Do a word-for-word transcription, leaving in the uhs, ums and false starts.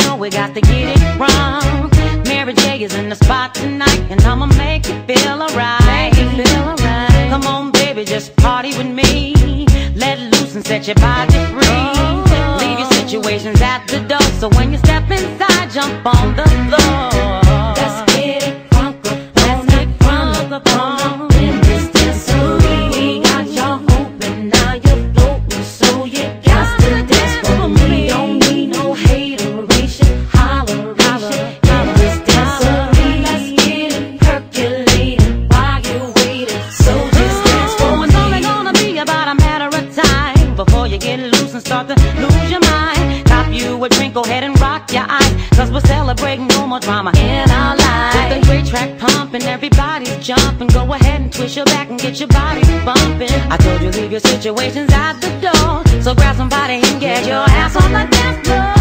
know we got to get it wrong. Mary J is in the spot tonight, and I'ma make you feel alright. Come on, baby, just party with me. Let loose and set your body free. Leave your situations at the door, so when you step inside, jump on the floor. Let's get it crunk up, let's get crunk up on in this dancery. We got y'all open, now you're floating, so you got to dance for me. Don't need no hateration, holleration in this dancery. Let's get it percolating while you're waiting, so just dance for me. It's only gonna be about a matter of time before you get loose and start to lose your mind. Cop you a drink, go ahead and rock your eyes, cause we're celebrating no more drama in our lives. With the great track pumping, everybody's jumping. Go ahead and twist your back and get your body bumping. I told you leave your situations at the door, so grab somebody and get your ass on the dance floor.